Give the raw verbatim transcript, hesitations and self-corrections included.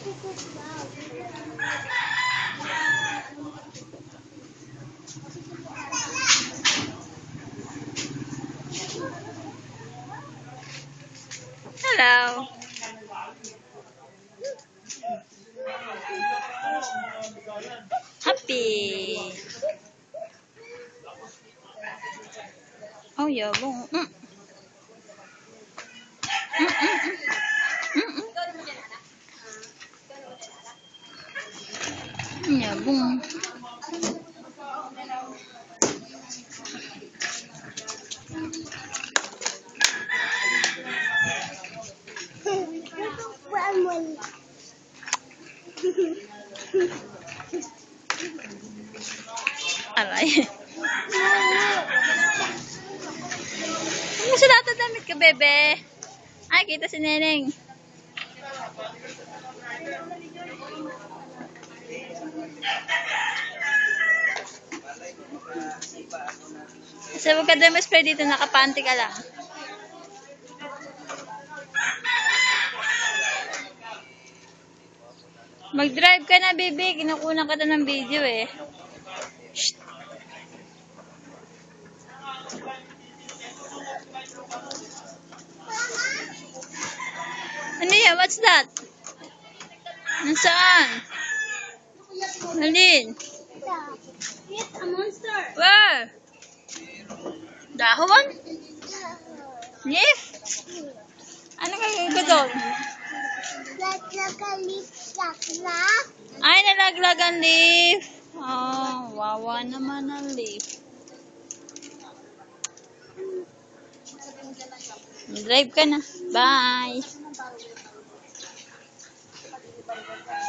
Hello. Happy. Oh, yabong. Mm. Mm, mm, mm. Mm, mm. Yabong. Aray. Ano sa lahat damit ka, bebe? Ay, kita si Neneng. Kasi huwag ka demo spray dito, nakapanty ka lang. Mag-drive ka na, bebe. Kinukunan ka na ng video eh. Shh. Ano yan? What's that? Nasaan? Alin? It's a monster. Where? Dahon? Leaf? Ano gagawin ko doon? Laglagan leaf laglag. Ay, nalaglag ang leaf. Oh, wawa naman ang leaf. Drive ka na. Bye.